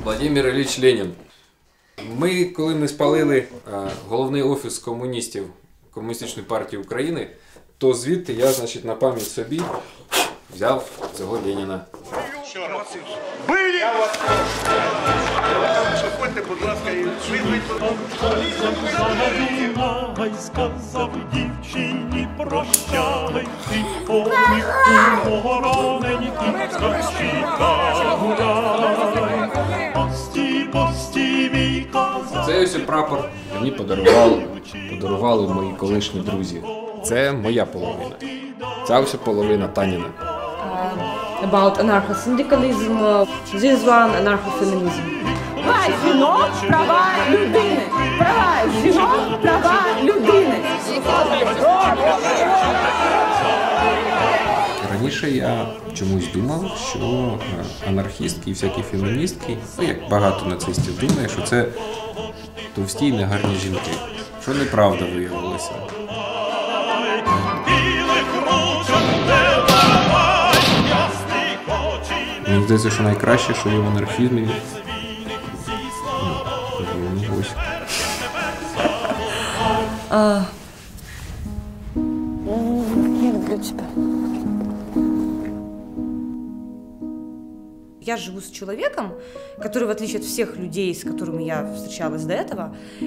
Владимир Ілліч Ленін. Коли ми спалили головний офіс комуністів Комуністичної партії України, то звідти я, значить, на пам'ять собі взяв цього Леніна. Били! Заходьте, будь ласка, і сказав дівчині прощай, ти поміг пораненький, скачіка гуляй. Пості, мій козак. Цей ось прапор мені подарували мої колишні друзі. Це моя половина. Ця ось половина Таніна. About anarcho-syndicalism, this one anarcho-feminism. Права жінок, права людини. Права жінок, права людини. Раніше я чомусь думав, що анархістки і всякі феміністки, як багато нацистів думає, що це товсті і негарні жінки. Що неправда виявилося. Мені здається, що найкраще, що є в анархізмі. Ось. Я люблю тебя. Я живу с человеком, который, в отличие от всех людей, с которыми я встречалась до этого,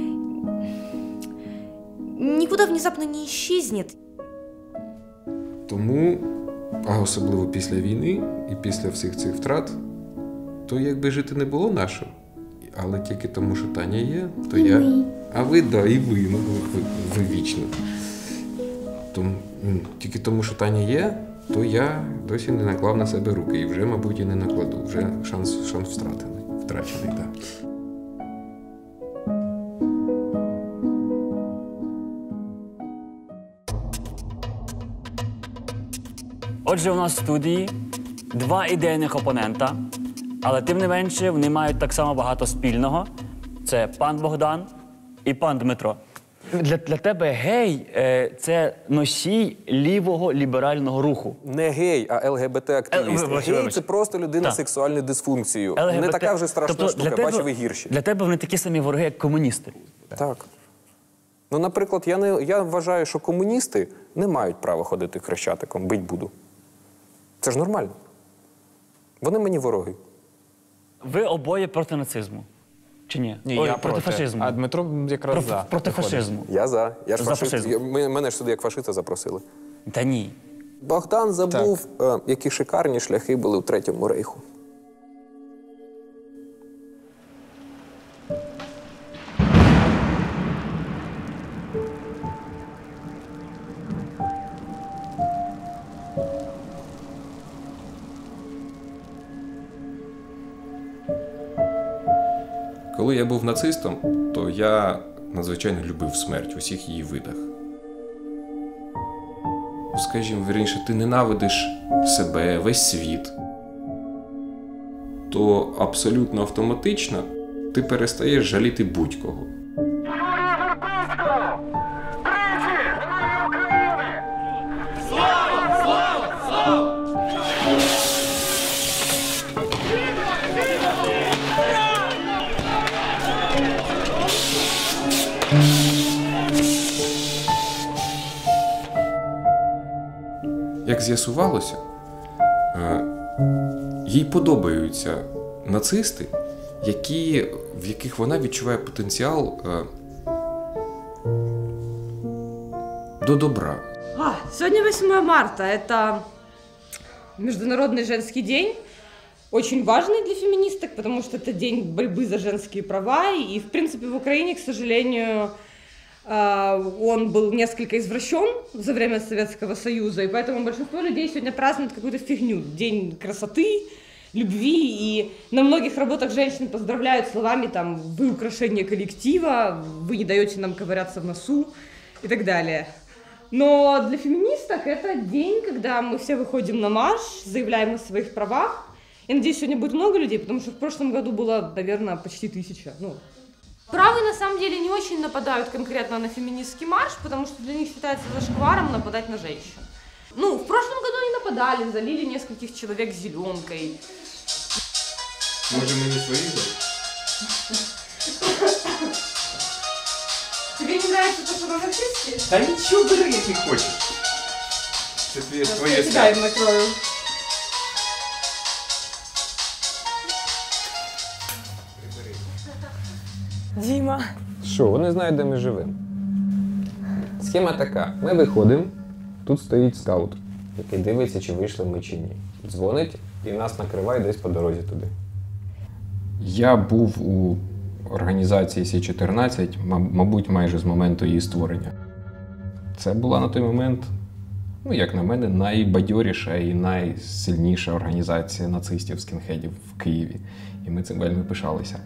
никуда внезапно не исчезнет. Тому, а особливо після війни і після всіх цих втрат, то якби жити не було нашого. Але тільки тому, що Таня є, то я... А ви, да, і ви, ну ви вічно. Тільки тому, що Таня є, то я досі не наклав на себе руки. І вже, мабуть, і не накладу. Вже шанс втрачений, так. Отже, у нас в студії два ідейних опонента, але тим не менше вони мають так само багато спільного. Це пан Богдан і пан Дмитро. Для тебе гей – це носій лівого ліберального руху. Не гей, а ЛГБТ-активіст. Гей – це просто людина з сексуальною дисфункцією. Не така вже страшна штука, бачив і гірші. Для тебе вони такі самі вороги, як комуністи. Так. Ну, наприклад, я вважаю, що комуністи не мають права ходити хрещатиком, бить буду. Це ж нормально. Вони мені вороги. Ви обоє проти нацизму. Чи ні? Ні, Ой, я проти фашизму. А Дмитро якраз за. Проти фашизму. Я за. Я ж За фашист. фашизм. Мене ж сюди як фашиста запросили. Та ні. Богдан забув, які шикарні шляхи були у Третьому рейху. Коли я був нацистом, то я надзвичайно любив смерть у всіх її видах. Скажімо, вірніше, ти ненавидиш себе, весь світ, то абсолютно автоматично ти перестаєш жаліти будь-кого. Як з'ясувалося, їй подобаються нацисти, в яких вона відчуває потенціал до добра. Сегодня 8 марта. Это Международный женский день. Очень важный для феминисток, потому что это день борьбы за женские права. И, в принципе, в Украине, к сожалению, он был несколько извращен за время Советского Союза, и поэтому большинство людей сегодня празднуют какую-то фигню. День красоты, любви, и на многих работах женщин поздравляют словами там «вы украшение коллектива», «вы не даете нам ковыряться в носу» и так далее. Но для феминисток это день, когда мы все выходим на марш, заявляем о своих правах. Я надеюсь, сегодня будет много людей, потому что в прошлом году было, наверное, почти 1000. Правые на самом деле не очень нападают конкретно на феминистский марш, потому что для них считается зашкваром нападать на женщин. В прошлом году они нападали, залили нескольких человек зеленкой. Може мені свої? Тебе не нравится то, что анархисты? Та нічого бери, як не хочеш. Це твоє Я тебя им накрою. Діма. Що, вони знають, де ми живемо. Схема така. Ми виходимо, тут стоїть скаут, який дивиться, чи вийшли ми чи ні. Дзвонить і нас накриває десь по дорозі туди. Я був у організації Сі-14, мабуть, майже з моменту її створення. Це була на той момент, ну, як на мене, найбадьоріша і найсильніша організація нацистів-скінхедів в Києві. І ми цим вельми пишалися.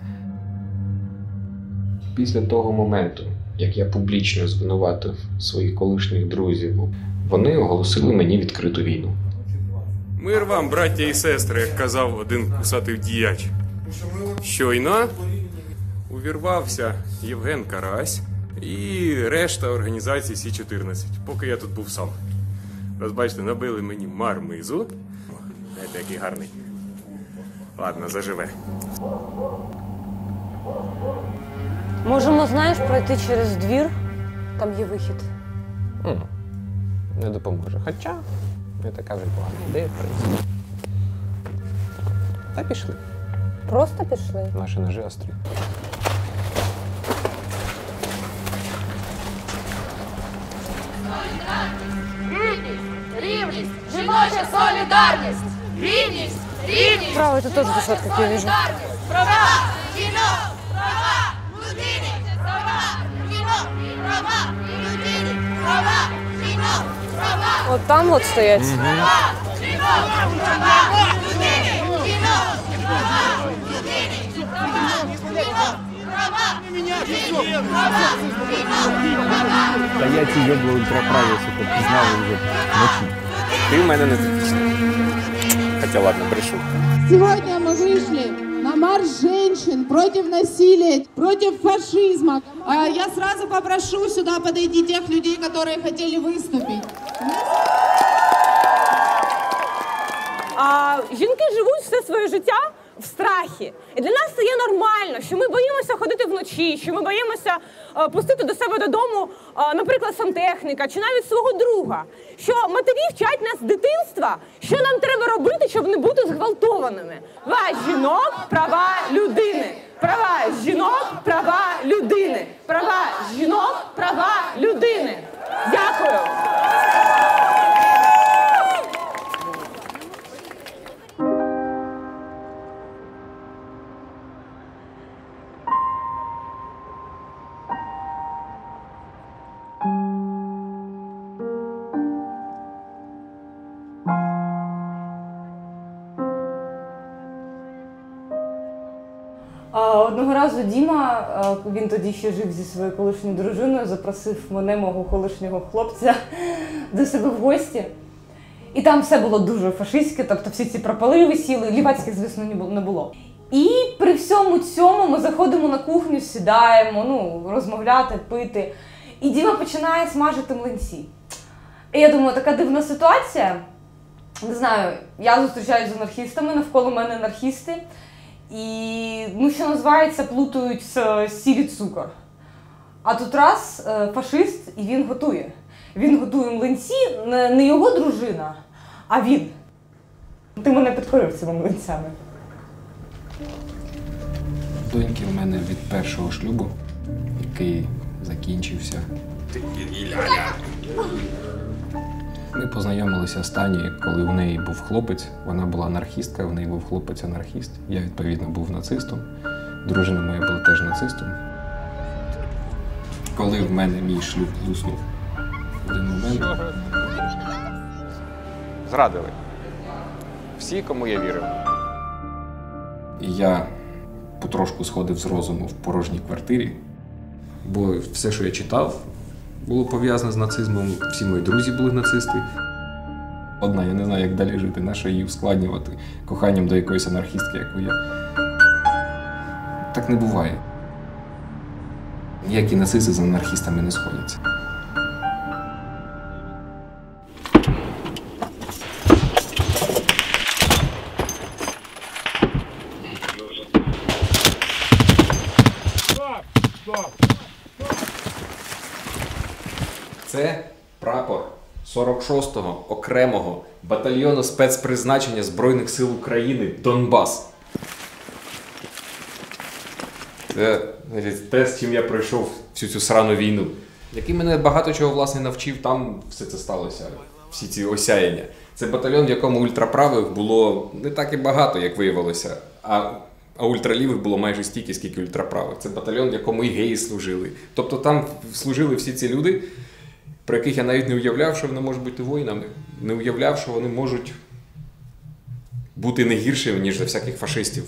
Після того моменту, як я публічно звинуватив своїх колишніх друзів, вони оголосили мені відкриту війну. Мир вам, браття і сестри, як казав один кусатий діяч. Щойно увірвався Євген Карась і решта організації Сі-14, поки я тут був сам. Ось бачите, набили мені мармизу. Знаєте, який гарний. Ладно, заживе. Можемо, знаєш, пройти через двір. Там є вихід. Не допоможе. Хоча, не така вже погана ідея, в принципі. Та пішли. Просто пішли. Наші ножи острі. Рівність! Жіноча солідарність! Рівність! Рівність! Право, це теж десятка, як я вижу. Права! Жінок! Права! Людини! Права! Жінок! Права! Людини! Права! Жінок! Права! От там от стоять. Права! Жінок! Права! Людини! Жінок! Права! Людини! Права! Жінок! Права! Людини! Права! Жінок! Права! Та я ці йоблові проправився, пізнали вже вночі. Ти в мене не типічний. Хоча ладно, брешу. Сегодня мы вышли на марш женщин против насилия, против фашизма. Я сразу попрошу сюда подойти тех людей, которые хотели выступить. Жінки живуть все своє життя в страхі. І для нас це є нормально, що ми боїмося ходити вночі, що ми боїмося пустити до себе додому, наприклад, сантехніка чи навіть свого друга. Що матері вчать нас з дитинства, що нам треба робити, щоб не бути зґвалтованими. Права жінок, права людини. Права жінок, права людини. Права жінок, права людини. Дякую. Одного разу Діма, він тоді ще жив зі своєю колишньою дружиною, запросив мене, мого колишнього хлопця, до себе в гості. І там все було дуже фашистське, тобто всі ці прапори висіли, лівацьких, звісно, не було. І при всьому цьому ми заходимо на кухню, сідаємо, розмовляти, пити. І Діма починає смажити млинці. І я думаю, така дивна ситуація. Не знаю, я зустрічаюся з анархістами, навколо мене анархісти. І, що називається, плутають сіль і цукор. А тут раз фашист, і він готує. Він готує млинці, не його дружина, а він. Ти мене підкорив цими млинцями. Доньки в мене від першого шлюбу, який закінчився. Ми познайомилися з Танією, коли у неї був хлопець. Вона була анархістка, в неї був хлопець-анархіст. Я, відповідно, був нацистом. Дружина моя була теж нацистом. Коли в мене мій шлюб луснув в один момент, зрадили. Всі, кому я вірив. І я потрошку сходив з розуму в порожній квартирі, бо все, що я читав, було пов'язане з нацизмом, всі мої друзі були нацисти. Одна, я не знаю, як далі жити, на що її ускладнювати коханням до якоїсь анархістки, яку я. Так не буває. Ніякі нацисти з анархістами не сходяться. Це прапор 46-го окремого батальйону спецпризначення Збройних сил України «Донбас». Це те, з чим я пройшов всю цю срану війну. Який мене багато чого, власне, навчив, там все це сталося, всі ці осяяння. Це батальйон, в якому ультраправих було не так і багато, як виявилося, а ультралівих було майже стільки, скільки ультраправих. Це батальйон, в якому і геї служили. Тобто там служили всі ці люди, про яких я навіть не уявляв, що вони можуть бути воїнами. Не уявляв, що вони можуть бути не гіршими, ніж за всяких фашистів.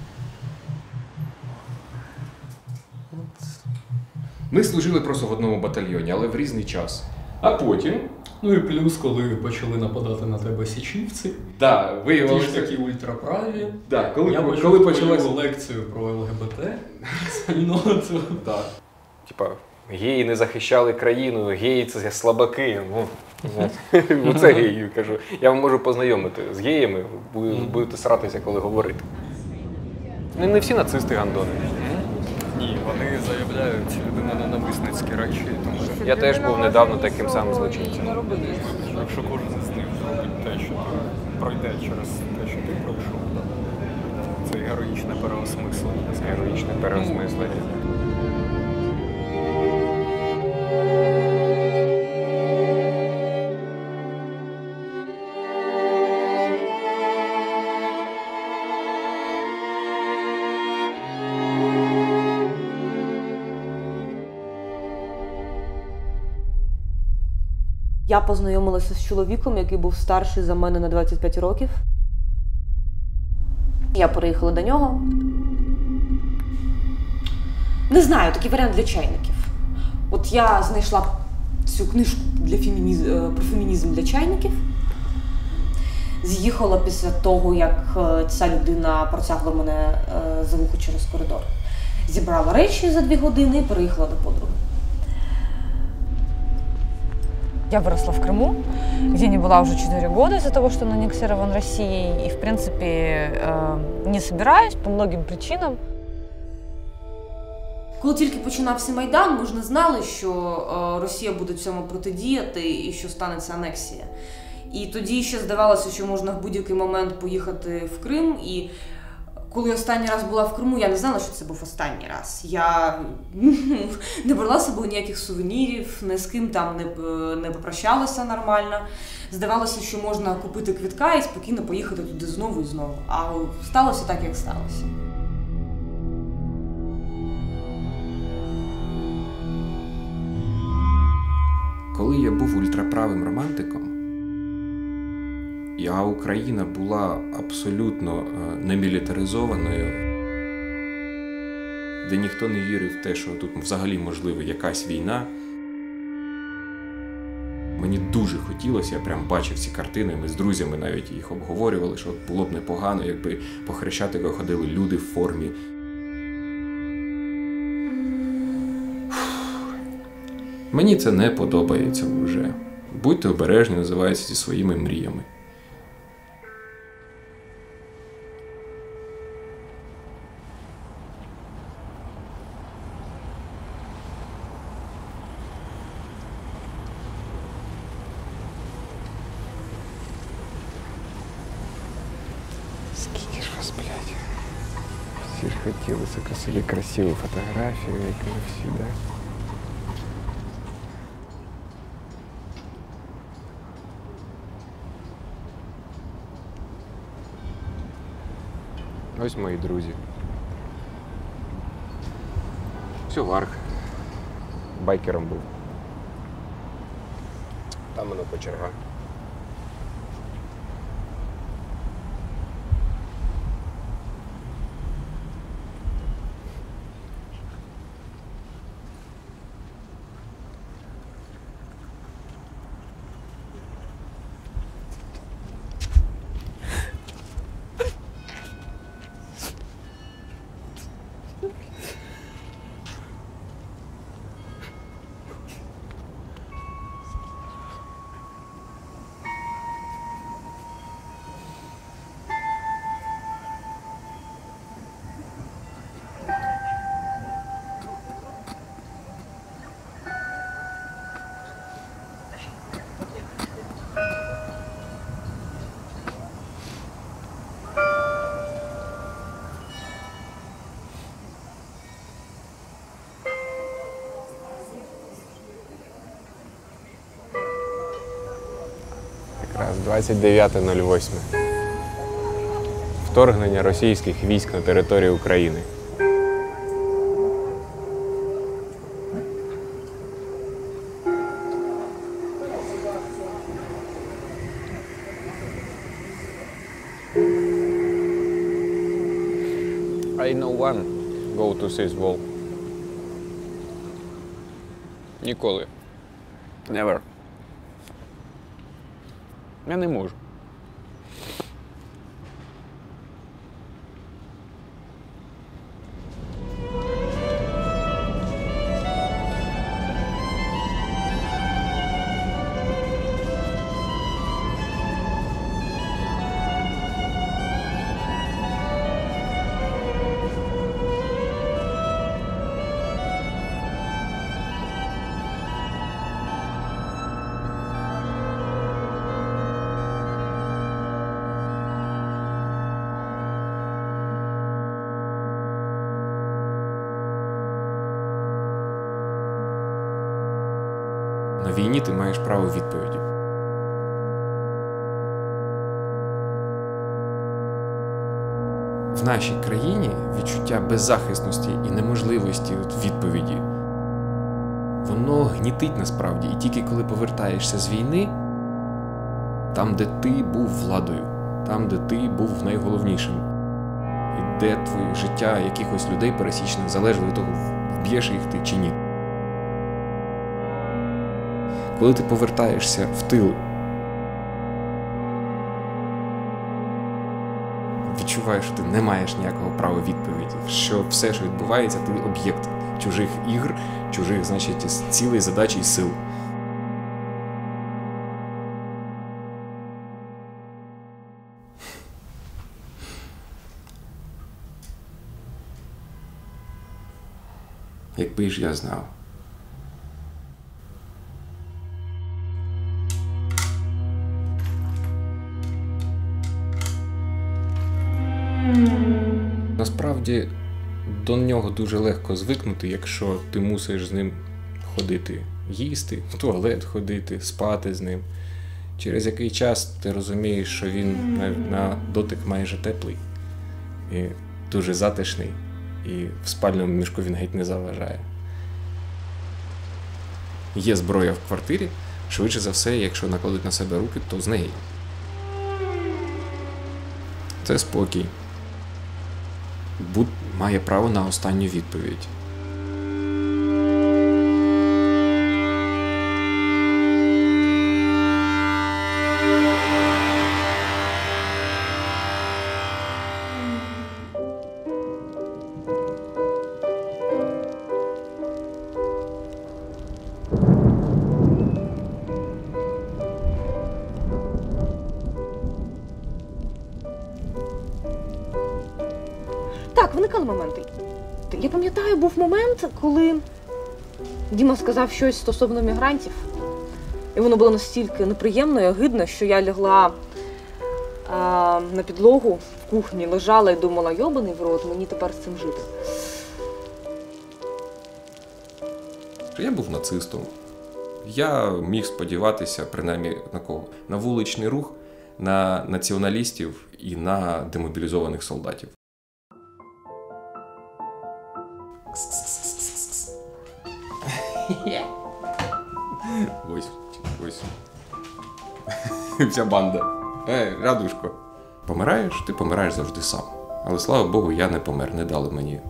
Ми служили просто в одному батальйоні, але в різний час. А потім... Ну і плюс, коли почали нападати на тебе січівці, да, виявилося... ті ж такі ультраправі, да, я почув твою лекцію про ЛГБТ спільноту. Да. Типа, геї не захищали країну, геї це слабаки. Це геї, кажу. Я вам можу познайомити з геями, будете сратися, коли говорити. Не всі нацисти гандони. Ні, вони заявляють людина ненависницькі речі. Тому я теж був недавно таким самим злочинцем. Якщо кожен з них зробить те, що ти пройде через те, що ти пройшов, це героїчне переосмислення. Це героїчне переосмислення. Я познайомилася з чоловіком, який був старший за мене на 25 років. Я переїхала до нього. Не знаю, такий варіант для чайників. От я знайшла цю книжку про фемінізм для чайників. З'їхала після того, як ця людина протягла мене за вухо через коридор. Зібрала речі за 2 години і переїхала до подруги. Я выросла в Крыму, где не была уже 4 года из-за того, что он аннексирован Россией. И, в принципе, не собираюсь по многим причинам. Коли тільки починався Майдан, ми ж не знали, що Росія буде цьому протидіяти і що станеться анексія. І тоді ще здавалося, що можна в будь-який момент поїхати в Крим. І коли останній раз була в Криму, я не знала, що це був останній раз. Я не брала з собою ніяких сувенірів, ні з ким там не попрощалася нормально. Здавалося, що можна купити квитка і спокійно поїхати туди знову і знову. А сталося так, як сталося. Коли я був ультраправим романтиком, а Україна була абсолютно немілітаризованою, де ніхто не вірив в те, що тут взагалі можлива якась війна, мені дуже хотілося, я прям бачив ці картини, ми з друзями навіть їх обговорювали, що було б непогано, якби по Хрещатику ходили люди в формі. Мені це не подобається вже. Будьте обережні, називається, зі своїми мріями. Скільки ж вас, блядь? Всі ж хотіли собі красиву фотографію, як і всі, да? Ось мої друзі. Все, Варг. Байкером був. Там воно кочерга. 29.08. Вторгнення російських військ на територію України. I know one go to this wall. Ніколи. Never. Я не можу. На війні ти маєш право відповіді. В нашій країні відчуття беззахисності і неможливості відповіді, воно гнітить насправді. І тільки коли повертаєшся з війни, там, де ти був владою, там, де ти був найголовнішим, і де твоє життя якихось людей пересічних залежить від того, вб'єш їх ти чи ні. Коли ти повертаєшся в тил, відчуваєш, що ти не маєш ніякого права відповіді, що все, що відбувається, ти об'єкт чужих ігр, чужих, значить, цілей, задач і сил. Якби ж я знав. Насправді, до нього дуже легко звикнути, якщо ти мусиш з ним ходити, їсти, в туалет ходити, спати з ним. Через який час ти розумієш, що він на дотик майже теплий і дуже затишний, і в спальному мішку він геть не заважає. Є зброя в квартирі, швидше за все, якщо накладуть на себе руки, то з неї. Це спокій. Буд має право на останню відповідь. Так, виникали моменти. Я пам'ятаю, був момент, коли Діма сказав щось стосовно мігрантів. І воно було настільки неприємно і огидно, що я лягла на підлогу в кухні, лежала і думала, йобаний в рот, мені тепер з цим жити. Я був нацистом. Я міг сподіватися, принаймні, на кого? На вуличний рух, на націоналістів і на демобілізованих солдатів. Ось. Вся банда. Радушко. Помираєш, ти помираєш завжди сам. Але, слава Богу, я не помер, не дали мені.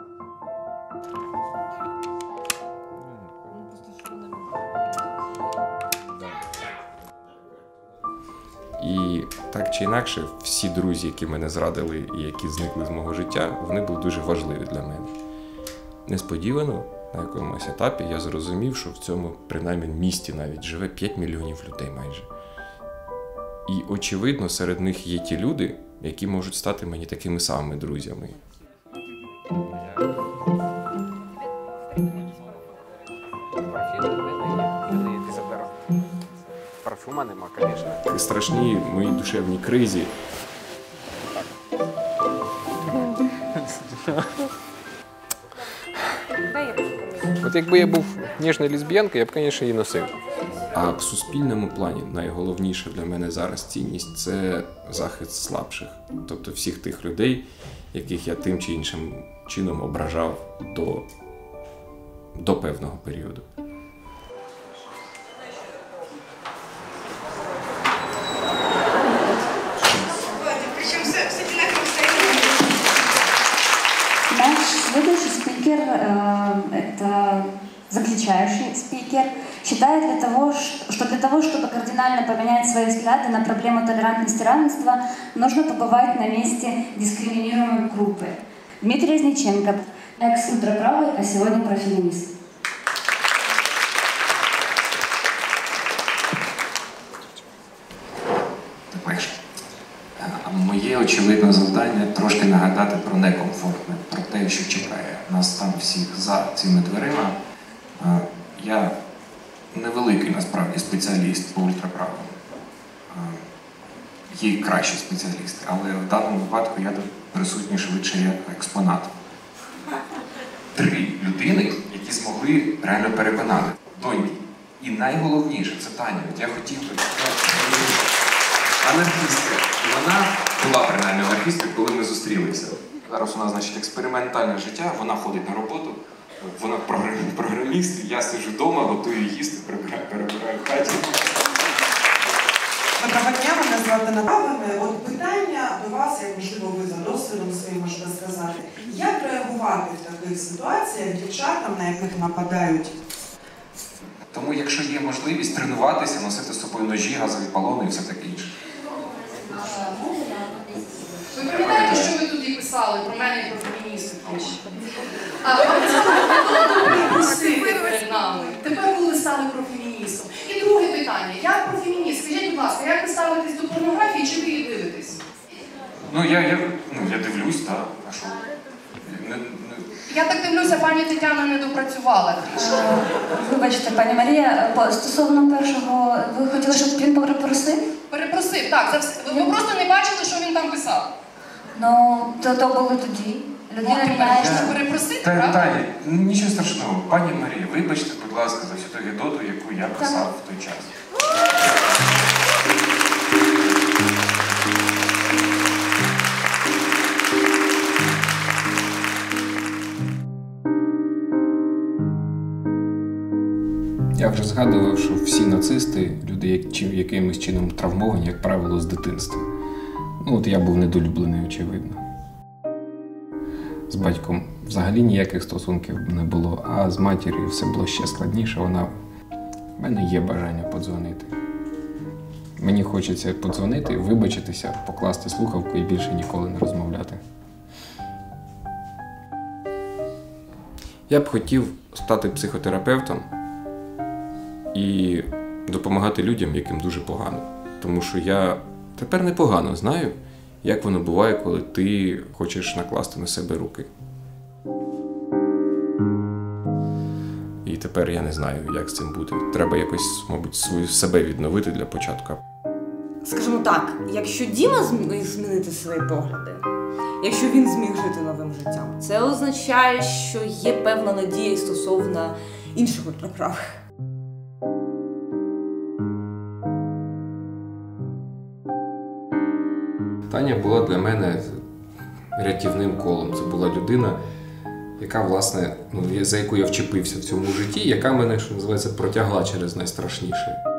І так чи інакше, всі друзі, які мене зрадили і які зникли з мого життя, вони були дуже важливі для мене. Несподівано, на якомусь етапі, я зрозумів, що в цьому, принаймні, місті навіть живе 5 мільйонів людей майже. І, очевидно, серед них є ті люди, які можуть стати мені такими самими друзями. Парфума нема, звісно. І страшні мої душевні кризі. От якби я був ніжною лесбіянкою, я б, звісно, її носив. А в суспільному плані найголовніша для мене зараз цінність – це захист слабших. Тобто всіх тих людей, яких я тим чи іншим чином ображав до певного періоду. Наш следующий спикер, это заключающий спикер, считает, что для того, чтобы кардинально поменять свои взгляды на проблему толерантности и равенства, нужно побывать на месте дискриминируемой группы. Дмитрий Резниченко, экс-ультраправый, а сегодня профеминист. Моє очевидне завдання трошки нагадати про некомфортне, про те, що чекає нас там всіх за цими дверима. Я невеликий, насправді, спеціаліст по ультраправому. Є кращі спеціалісти, але в даному випадку я тут присутній швидше як експонат. 3 людини, які змогли реально переконати доньки. І найголовніше – це Таня. От я хотів би... Анархістка. Вона була принаймні анархісткою, коли ми зустрілися. Зараз у нас, значить, експериментальне життя, вона ходить на роботу, вона програміст, я сиджу вдома, готую їсти, перебираю в хаті. Доброго дня, мене звати Наталя. От питання до вас, як можливо ви за досвідом своїм можете сказати, як реагувати в таких ситуаціях дівчатам, на яких нападають? Тому, якщо є можливість тренуватися, носити з собою ножі, газові балони і все таке інше. Ви пам'ятаєте, що ви тоді писали про мене і про феміністів? Ви просили перед нами. Тепер ви стали профеміністом. І друге питання. Як профемініст? Скажіть, будь ласка, як ви ставитесь до порнографії, чи ви її дивитесь? Ну, я дивлюсь, так. А що? Я так дивлюся, пані Тетяна не допрацювала трішки. Вибачте, пані Марія, стосовно першого, ви хотіли, щоб він перепросив? Перепросив, так. Ви просто не бачили, що він там писав. Ну, то були тоді. Людина міняється. Перепросити, правда? Таня, нічого страшного. Пані Марія, вибачте, будь ласка, за всю ту гидоту, яку я писав в той час. Я вже згадував, що всі нацисти, люди якимось чином травмовані, як правило, з дитинства. Ну, от я був недолюблений, очевидно. З батьком взагалі ніяких стосунків не було, а з матір'ю все було ще складніше. В мене є бажання подзвонити. Мені хочеться подзвонити, вибачитися, покласти слухавку і більше ніколи не розмовляти. Я б хотів стати психотерапевтом і допомагати людям, яким дуже погано. Тому що я тепер непогано знаю, як воно буває, коли ти хочеш накласти на себе руки. І тепер я не знаю, як з цим бути. Треба якось, мабуть, себе відновити для початку. Скажімо так, якщо Діма зміг змінити свої погляди, якщо він зміг жити новим життям, це означає, що є певна надія стосовно інших ультраправих. Таня була для мене рятівним колом. Це була людина, яка, власне, за яку я вчепився в цьому житті, яка мене, що називається, протягла через найстрашніше.